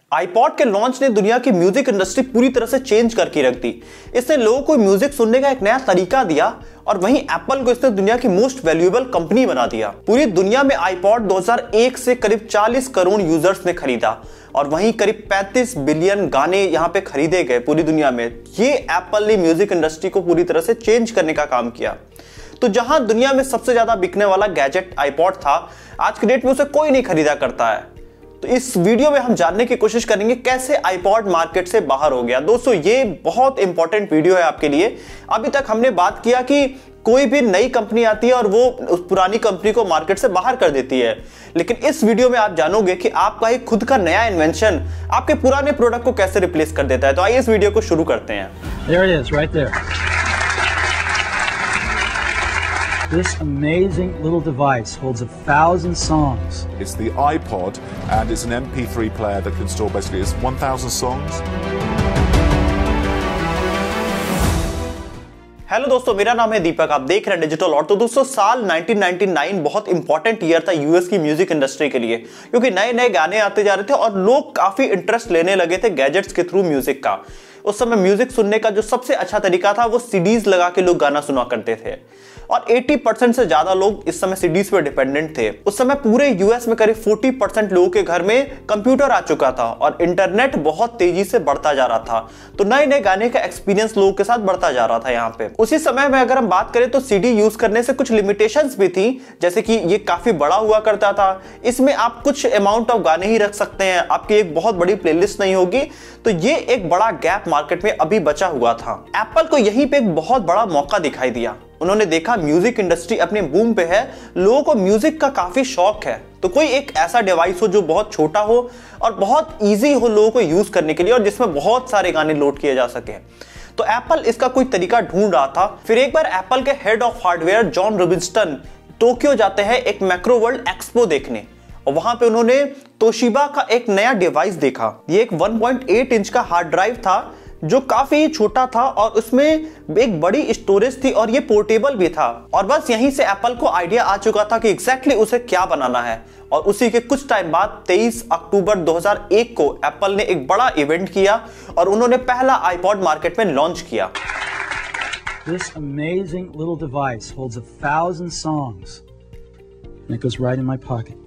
IPod के launch ने दुनिया की म्यूजिक इंडस्ट्री पूरी तरह से चेंज करके रख दी। इसने लोगों को म्यूजिक सुनने का एक नया तरीका दिया और वहीं एप्पल को इसने दुनिया की मोस्ट वैल्यूएबल कंपनी बना दिया। पूरी दुनिया में आईपॉड 2001 से करीब 40 करोड़ यूजर्स ने खरीदा और वहीं करीब 35 बिलियन गाने यहाँ पे खरीदे गए पूरी दुनिया में। ये एप्पल ने म्यूजिक इंडस्ट्री को पूरी तरह से चेंज करने का काम किया। तो जहां दुनिया में सबसे ज्यादा बिकने वाला गैजेट आईपॉड था, आज के डेट में उसे कोई नहीं खरीदा करता है। तो इस वीडियो में हम जानने की कोशिश करेंगे कैसे आईपॉड मार्केट से बाहर हो गया। दोस्तों ये बहुत इंपॉर्टेंट वीडियो है आपके लिए। अभी तक हमने बात किया कि कोई भी नई कंपनी आती है और वो उस पुरानी कंपनी को मार्केट से बाहर कर देती है, लेकिन इस वीडियो में आप जानोगे कि आपका एक खुद का नया इन्वेंशन आपके पुराने प्रोडक्ट को कैसे रिप्लेस कर देता है। तो आइए इस वीडियो को शुरू करते हैं। There it is, right there. This amazing little device holds 1,000 songs. It's the iPod, and it's an MP3 player that can store basically 1,000 songs. Hello दोस्तों, मेरा नाम है दीपक, आप देख रहे हैं डिजिटल और। तो दोस्तों साल 1999 बहुत इंपॉर्टेंट ईयर था यूएस की म्यूजिक इंडस्ट्री के लिए, क्योंकि नए नए गाने आते जा रहे थे और लोग काफी इंटरेस्ट लेने लगे थे गैजेट्स के थ्रू म्यूजिक का। उस समय म्यूजिक सुनने का जो सबसे अच्छा तरीका था वो सीडीज लगा के लोग गाना सुना करते थे और 80% से ज्यादा लोग इस समय सीडीज पे डिपेंडेंट थे। उस समय पूरे यूएस में करीब 40% लोगों के घर में कंप्यूटर आ चुका था और इंटरनेट बहुत तेजी से बढ़ता जा रहा था। तो नए नए गाने का एक्सपीरियंस लोगों के साथ बढ़ता जा रहा था यहाँ पे। उसी समय में अगर हम बात करें तो सीडी यूज करने से कुछ लिमिटेशंस भी थी, जैसे कि ये काफी बड़ा हुआ करता था, इसमें आप कुछ अमाउंट ऑफ गाने ही रख सकते हैं, आपकी एक बहुत बड़ी प्लेलिस्ट नहीं होगी। तो ये एक बड़ा गैप मार्केट में अभी बचा हुआ था। एप्पल को यहीं पे एक बहुत बड़ा मौका दिखाई दिया। उन्होंने देखा म्यूजिक इंडस्ट्री अपने बूम पे है, लोगों को म्यूजिक का काफी शौक है, तो कोई एक ऐसा डिवाइस हो जो बहुत छोटा हो और बहुत इजी हो लोगों को यूज करने के लिए और जिसमें बहुत सारे गाने लोड किए जा सके। तो एप्पल इसका कोई तरीका ढूंढ रहा था। फिर एक बार एप्पल के head of hardware John Rubinstein Tokyo जाते हैं एक मैक्रो वर्ल्ड एक्सपो देखने, और वहां पे उन्होंने तोशिबा का एक नया डिवाइस देखा। ये एक 1.8 इंच का हार्ड ड्राइव था जो काफी छोटा था और उसमें एक बड़ी स्टोरेज थी और ये पोर्टेबल भी था। और बस यहीं से एप्पल को आइडिया आ चुका था कि एग्जैक्टली उसे क्या बनाना है। और उसी के कुछ टाइम बाद 23 अक्टूबर 2001 को एप्पल ने एक बड़ा इवेंट किया और उन्होंने पहला आईपॉड मार्केट में लॉन्च किया। This amazing little device holds 1,000 songs. And it goes right in my pocket.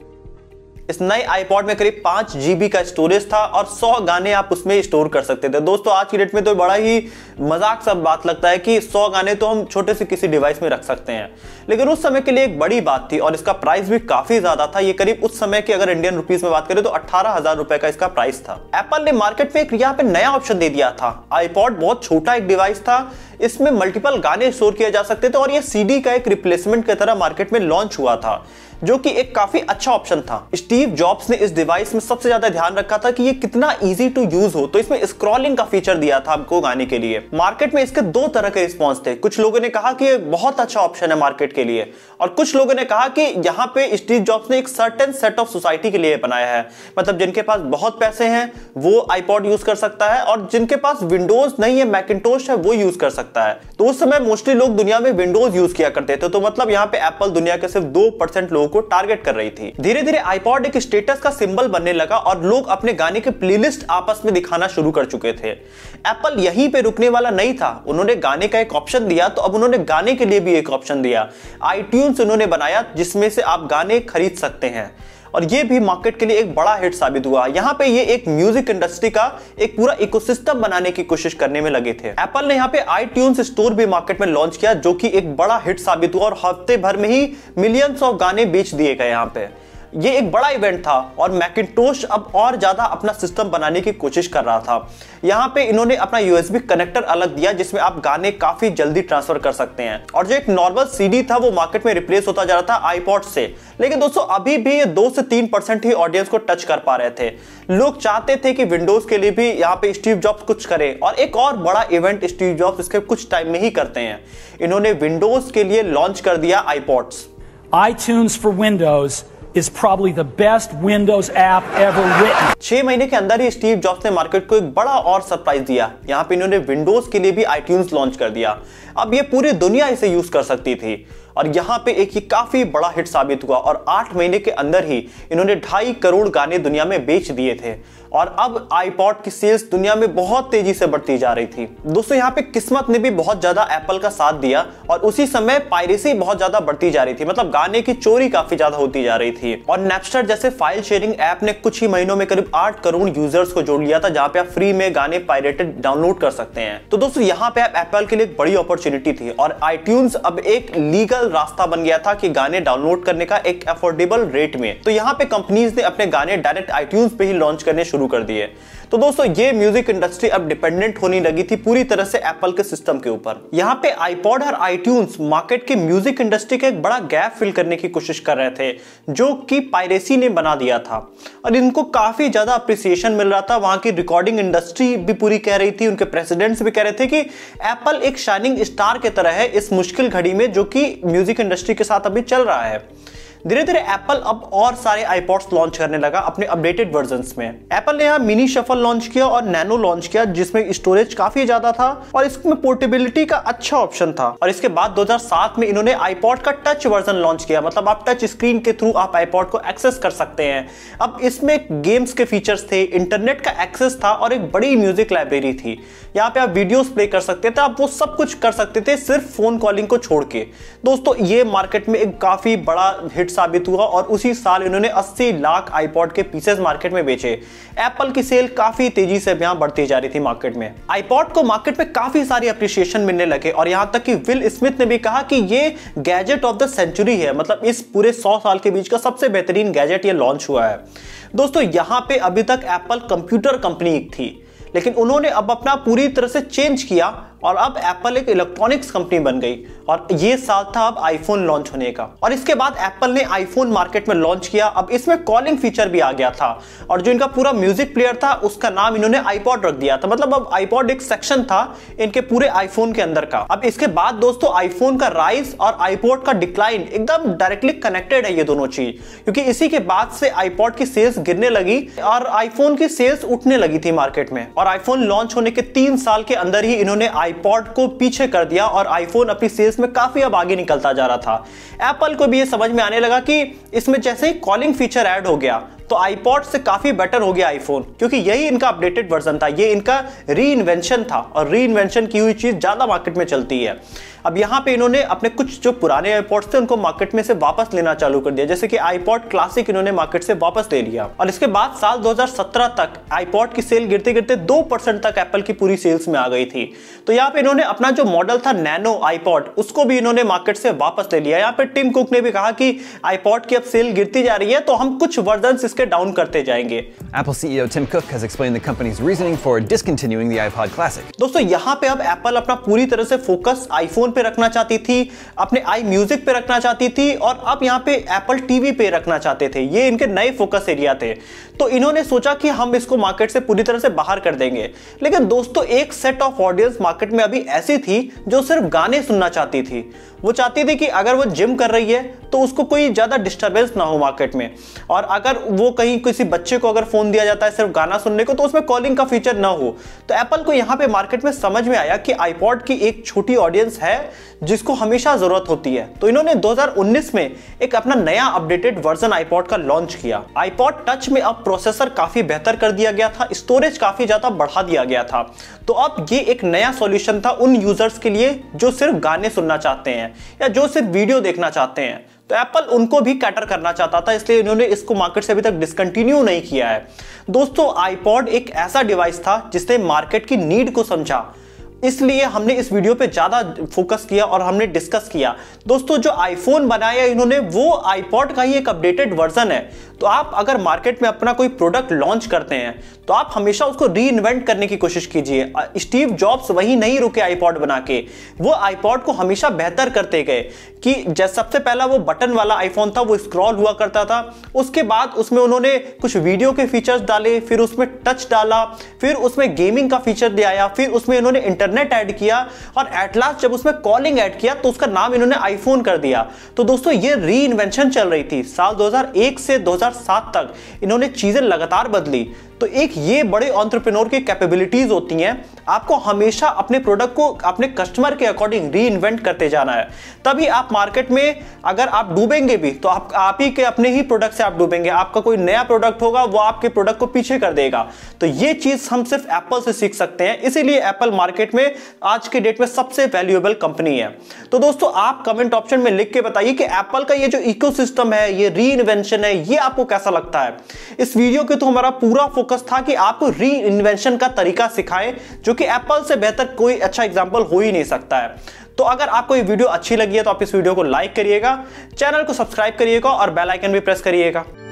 इस नए आईपॉड में करीब 5 GB का स्टोरेज था और 100 गाने आप उसमें स्टोर कर सकते थे। दोस्तों आज की डेट में तो बड़ा ही मजाक सा बात लगता है कि 100 गाने तो हम छोटे से किसी डिवाइस में रख सकते हैं, लेकिन उस समय के लिए एक बड़ी बात थी और इसका प्राइस भी काफी ज्यादा था। ये करीब उस समय की अगर इंडियन रुपीस में बात करें तो 18,000 रुपए का इसका प्राइस था। एप्पल ने मार्केट में एक यहाँ पे नया ऑप्शन दे दिया था। आईपॉड बहुत छोटा एक डिवाइस था, इसमें मल्टीपल गाने स्टोर किए जा सकते थे और ये सीडी का एक रिप्लेसमेंट की तरह मार्केट में लॉन्च हुआ था, जो कि एक काफी अच्छा ऑप्शन था। स्टीव जॉब्स ने इस डिवाइस में सबसे ज्यादा ध्यान रखा था कि ये कितना इजी टू यूज हो, तो इसमें स्क्रॉलिंग का फीचर दिया था आपको गाने के लिए। मार्केट में इसके दो तरह के रिस्पॉन्स थे। कुछ लोगों ने कहा कि ये बहुत अच्छा ऑप्शन है मार्केट के लिए, और कुछ लोगों ने कहा कि यहाँ पे स्टीव जॉब्स ने एक सर्टेन सेट ऑफ सोसाइटी के लिए बनाया है, मतलब जिनके पास बहुत पैसे हैं वो आईपॉड यूज कर सकता है और जिनके पास विंडोज नहीं है, मैकिंटोश है, वो यूज कर सकता है। तो उस समय मोस्टली लोग दुनिया में विंडोज यूज किया करते थे, तो मतलब यहाँ पे एप्पल दुनिया के सिर्फ 2% लोगों को टारगेट कर रही थी। धीरे धीरे आईपॉड एक स्टेटस का सिंबल बनने लगा और लोग अपने गाने के प्लेलिस्ट आपस में दिखाना शुरू कर चुके थे। एप्पल यहीं पे रुकने वाला नहीं था, उन्होंने गाने का एक ऑप्शन दिया, तो अब उन्होंने गाने के लिए भी एक ऑप्शन दिया। आईट्यून्स उन्होंने बनाया जिसमें से आप गाने खरीद सकते हैं और ये भी मार्केट के लिए एक बड़ा हिट साबित हुआ। यहाँ पे ये एक म्यूजिक इंडस्ट्री का एक पूरा इकोसिस्टम बनाने की कोशिश करने में लगे थे। एप्पल ने यहाँ पे आईट्यून्स स्टोर भी मार्केट में लॉन्च किया, जो कि एक बड़ा हिट साबित हुआ और हफ्ते भर में ही मिलियंस ऑफ गाने बेच दिए गए। यहाँ पे ये एक बड़ा इवेंट था और मैकिंटोश अब और ज्यादा अपना सिस्टम बनाने की कोशिश कर रहा था। यहाँ पे इन्होंने अपना यूएसबी कनेक्टर अलग दिया जिसमें आप गाने काफी जल्दी ट्रांसफर कर सकते हैं, और जो एक नॉर्मल सीडी था वो मार्केट में रिप्लेस होता जा रहा था आईपॉड से। लेकिन दोस्तों अभी भी ये 2 से 3% ही ऑडियंस को टच कर पा रहे थे। लोग चाहते थे कि विंडोज के लिए भी यहाँ पे स्टीव जॉब्स कुछ करे, और एक और बड़ा इवेंट स्टीव जॉब्स इसके कुछ टाइम में ही करते हैं। इन्होंने विंडोज के लिए लॉन्च कर दिया iPods. iTunes for Windows is probably the best Windows app ever written. 6 महीने के अंदर ही स्टीव जॉब्स ने मार्केट को एक बड़ा और सरप्राइज दिया। यहाँ पे इन्होंने विंडोज के लिए भी iTunes लॉन्च कर दिया। अब ये पूरी दुनिया इसे यूज कर सकती थी और यहाँ पे एक ये काफी बड़ा हिट साबित हुआ और 8 महीने के अंदर ही इन्होंने 2.5 करोड़ गाने दुनिया में बेच दिए थे और अब आईपॉड की सेल्स दुनिया में बहुत तेजी से बढ़ती जा रही थी। दोस्तों यहाँ पे किस्मत ने भी बहुत ज्यादा एप्पल का साथ दिया और उसी समय पायरेसी बहुत ज्यादा बढ़ती जा रही थी, मतलब गाने की चोरी काफी ज्यादा होती जा रही थी और नैपस्टर जैसे फाइल शेयरिंग ऐप ने कुछ ही महीनों में करीब 8 करोड़ यूजर्स को जोड़ लिया था, जहां पे आप फ्री में गाने पायरेटेड डाउनलोड कर सकते हैं। तो दोस्तों यहाँ पे एप्पल के लिए एक बड़ी अपॉर्चुनिटी थी और आईट्यून्स अब एक लीगल रास्ता बन गया था कि गाने डाउनलोड करने का एक अफोर्डेबल रेट में। तो यहाँ पे कंपनीज ने अपने गाने डायरेक्ट आईट्यून्स पे ही लॉन्च करने शुरू कर दिए। तो दोस्तों ये म्यूजिक इंडस्ट्री अब डिपेंडेंट होने लगी थी पूरी तरह से एप्पल के सिस्टम के ऊपर। यहाँ पे आईपॉड और आईट्यून्स मार्केट के म्यूजिक इंडस्ट्री का एक बड़ा गैप फिल करने की कोशिश कर रहे थे जो कि पायरेसी ने बना दिया था और इनको काफी ज्यादा अप्रिसिएशन मिल रहा था। वहां की रिकॉर्डिंग इंडस्ट्री भी पूरी कह रही थी, उनके प्रेसिडेंट्स भी कह रहे थे कि एप्पल एक शाइनिंग स्टार की तरह है इस मुश्किल घड़ी में जो कि म्यूजिक इंडस्ट्री के साथ अभी चल रहा है। धीरे धीरे एप्पल अब और सारे आईपॉड्स लॉन्च करने लगा अपने अपडेटेड वर्जन्स में। एप्पल ने यहाँ मिनी शफल लॉन्च किया और नैनो लॉन्च किया जिसमें स्टोरेज काफी ज्यादा था और इसमें पोर्टेबिलिटी का अच्छा ऑप्शन था। और इसके बाद 2007 में इन्होंने आईपॉड का टच वर्जन लॉन्च किया, मतलब आप टच स्क्रीन के थ्रू आप आईपॉड को एक्सेस कर सकते हैं। अब इसमें गेम्स के फीचर्स थे, इंटरनेट का एक्सेस था और एक बड़ी म्यूजिक लाइब्रेरी थी। यहाँ पे आप वीडियोस प्ले कर सकते थे, आप वो सब कुछ कर सकते थे सिर्फ फोन कॉलिंग को छोड़ के। दोस्तों ये मार्केट में एक काफी बड़ा हिट साबित हुआ और उसी साल इन्होंने 80 लाख आईपॉड के पीसेस मार्केट में बेचे। एप्पल की सेल काफी तेजी से यहां बढ़ती जा रही थी मार्केट में। आईपॉड को मार्केट में काफी सारी अप्रिसिएशन मिलने लगे और यहां तक कि विल स्मिथ ने भी कहा कि ये गैजेट ऑफ द सेंचुरी है, मतलब इस पूरे 100 साल के बीच का सबसे बेहतरीन गैजेट ये लॉन्च हुआ है। दोस्तों यहां पे अभी तक एप्पल कंप्यूटर कंपनी थी, लेकिन उन्होंने अब अपना पूरी तरह से चेंज किया और अब एप्पल एक इलेक्ट्रॉनिक्स कंपनी बन गई और ये साल था अब आईफोन लॉन्च होने का। और इसके बाद एप्पल ने आईफोन मार्केट में लॉन्च किया। अब इसमें कॉलिंग फीचर भी आ गया था और जो इनका पूरा म्यूजिक प्लेयर था उसका नाम इन्होंने आईपॉड रख दिया था, मतलब अब आईपॉड एक सेक्शन था इनके पूरे आईफोन के अंदर का। अब इसके बाद दोस्तों आईफोन का राइज और आईपॉड का डिक्लाइन एकदम डायरेक्टली कनेक्टेड है ये दोनों चीज, क्योंकि इसी के बाद से आईपॉड की सेल्स गिरने लगी और आईफोन की सेल्स उठने लगी थी मार्केट में। और आईफोन लॉन्च होने के 3 साल के अंदर ही इन्होंने आईपॉड को पीछे कर दिया और आईफोन अपनी सेल्स में काफी अब आगे निकलता जा रहा था। एप्पल को भी ये समझ में आने लगा कि इसमें जैसे ही कॉलिंग फीचर ऐड हो गया तो आईपॉड से काफी बेटर हो गया आईफोन, क्योंकि यही इनका अपडेटेड वर्जन था, ये इनका रीइन्वेंशन था और रीइन्वेंशन की हुई चीज ज्यादा मार्केट में चलती है। अब यहाँ पे इन्होंने अपने कुछ जो पुराने आईपॉड्स थे उनको मार्केट में से वापस लेना चालू कर दिया, जैसे कि आईपॉड क्लासिक इन्होंने मार्केट से वापस ले लिया। और इसके बाद साल 2017 तक आईपॉड की सेल गिरते गिरते 2% तक एप्पल की पूरी सेल्स में आ गई थी। तो यहाँ पे इन्होंने अपना जो मॉडल था नैनो आईपॉड उसको भी इन्होंने मार्केट से वापस ले लिया। यहाँ पे टिम कुक ने भी कहा कि आईपॉड की अब सेल गिरती जा रही है तो हम कुछ वर्जन इसके डाउन करते जाएंगे। Apple CEO Tim Cook has explained the company's reasoning for discontinuing the iPod Classic. दोस्तों यहाँ पे अब एप्पल अपना पूरी तरह से फोकस आईफोन पे रखना चाहती थी, अपने आई म्यूजिक पे रखना चाहती थी और अब यहाँ पे एप्पल टीवी पे रखना चाहते थे। ये इनके नए फोकस एरिया थे। तो इन्होंने सोचा कि हम इसको मार्केट से पूरी तरह से बाहर कर देंगे। लेकिन दोस्तों एक सेट ऑफ ऑडियंस मार्केट में अभी ऐसी थी जो सिर्फ गाने सुनना चाहती थी। वो चाहती थी कि अगर वो जिम कर रही है तो उसको कोई ज्यादा डिस्टरबेंस ना हो मार्केट में, और अगर वो कहीं किसी बच्चे को अगर फोन दिया जाता है सिर्फ गाना सुनने को तो उसमें कॉलिंग का फीचर ना हो। तो एप्पल को यहाँ पे मार्केट में समझ में आया कि आईपॉड की एक छोटी ऑडियंस है जिसको हमेशा जरूरत होती है। तो इन्होंने 2019 में एक अपना नया अपडेटेड वर्जन आईपॉड का लॉन्च किया। आईपॉड टच में अब प्रोसेसर काफी बेहतर कर दिया गया था, स्टोरेज काफी ज्यादा बढ़ा दिया गया था। तो अब ये एक नया सॉल्यूशन था उन यूजर्स के लिए जो सिर्फ गाने सुनना चाहते हैं या जो सिर्फ वीडियो देखना चाहते हैं। तो एप्पल उनको भी कैटर करना चाहता था, इसलिए इन्होंने इसको मार्केट से अभी तक डिसकंटिन्यू नहीं किया है। दोस्तों आईपॉड एक ऐसा डिवाइस था जिसने मार्केट की नीड को समझा, इसलिए हमने इस वीडियो पे ज्यादा फोकस किया और हमने डिस्कस किया। दोस्तों जो आईफोन बनाया इन्होंने वो आईपॉड का ही एक अपडेटेड वर्जन है। तो आप अगर मार्केट में अपना कोई प्रोडक्ट लॉन्च करते हैं तो आप हमेशा उसको रीइन्वेंट करने की कोशिश कीजिए। स्टीव जॉब्स वही नहीं रुके आईपॉड बना के, वो आईपॉड को हमेशा बेहतर करते गए कि जैसे सबसे पहला वो बटन वाला आईफोन था, वो स्क्रॉल हुआ करता था। उसके बाद उसमें उन्होंने कुछ वीडियो के फीचर्स डाले, फिर उसमें टच डाला, फिर उसमें गेमिंग का फीचर दिया आया, फिर उसमें इन्होंने इंटरनेट ऐड किया और एट लास्ट जब उसमें कॉलिंग ऐड किया तो उसका नाम इन्होंने आईफोन कर दिया। तो दोस्तों ये रीइन्वेंशन चल रही थी। साल 2001 से 2007 तक इन्होंने चीजें लगातार बदली। तो एक ये बड़े एंटरप्रेन्योर की कैपेबिलिटीज होती हैं, आपको हमेशा अपने प्रोडक्ट को अपने कस्टमर के अकॉर्डिंग री इन्वेंट करते जाना है। तभी आप मार्केट में अगर आप डूबेंगे भी तो आप ही के अपने ही प्रोडक्ट से आप डूबेंगे। आपका कोई नया प्रोडक्ट होगा वो आपके प्रोडक्ट को पीछे कर देगा। तो ये चीज हम सिर्फ एप्पल से सीख सकते हैं, इसीलिए एप्पल मार्केट में आज के डेट में सबसे वैल्यूएबल कंपनी है। तो दोस्तों आप कमेंट ऑप्शन में लिख के बताइए कि एप्पल का ये जो इकोसिस्टम है, ये री इन्वेंशन है, ये आपको कैसा लगता है। इस वीडियो के तो हमारा पूरा फोकस था कि आपको री इन्वेंशन का तरीका सिखाएं, जो कि एप्पल से बेहतर कोई अच्छा एग्जांपल हो ही नहीं सकता है। तो अगर आपको ये वीडियो अच्छी लगी है तो आप इस वीडियो को लाइक करिएगा, चैनल को सब्सक्राइब करिएगा और बेल आइकन भी प्रेस करिएगा।